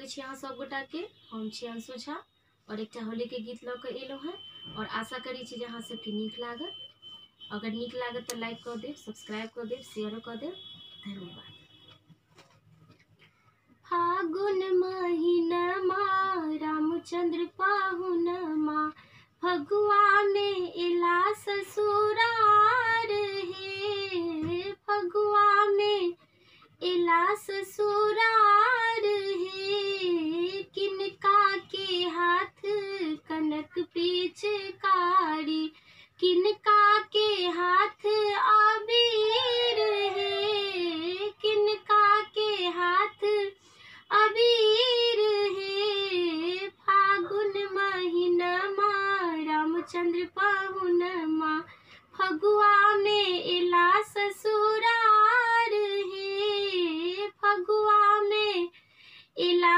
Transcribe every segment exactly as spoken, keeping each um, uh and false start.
करै छी अहाँ सब गोटा के। हम छी अंशु झा और एक होली के गीत लऽ के एलहुँ हैं और आशा करै छी जे अहाँ सबके नीक लागत। अगर नीक लागत तो लाइक कऽ देब, सब्सक्राइब कऽ देब, शेयर कऽ देब। धन्यवाद। फागुन महीनमा रामचंद्र पाहुनमा, फगुआ में एला ससुरार हे, फगुआ में एला ससुरार हे। किनका के हाथ कनक पिचकारी, किनका के हाथ अबीर हे, किनका के हाथ अबीर हे। फागुन महीनमा रामचंद्र पाहुनमा, फगुआ में एला ससुरार हे, फगुआ में एला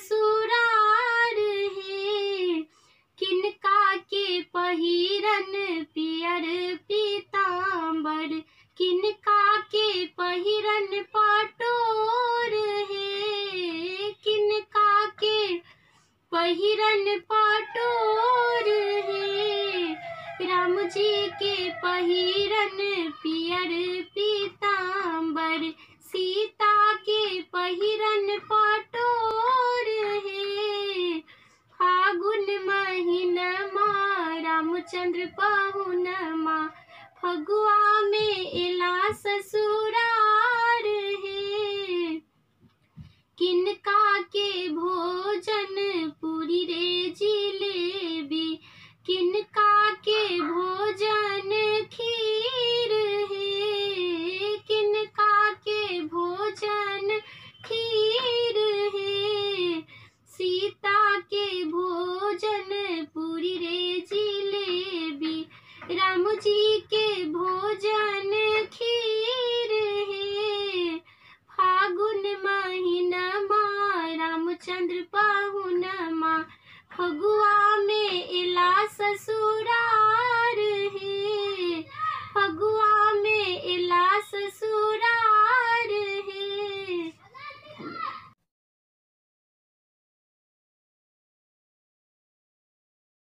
ससुरार हे। किनका के पहिरन पियर पीतांबर, किनका के पहिरन पटोर हे, किनका के पहिरन पटोर हे। राम जी के पहिरन पियर पीतांबर, सीता के पहिरन पटोर हे। फागुन महीनमा रामचंद्र पाहुनमा, फगुआ में एला ससुरार हे। किनका के भोजन पूरी रे जिलेबी, किनका के भोजन खीर हे, किनका के भोजन खीर हे। सीता के भोजन पूरी रे जिलेबी, राम जी के भोजन खीर हे। फागुन महीनमा रामचंद्र पाहुनमा, फगुआ में एला ससुरार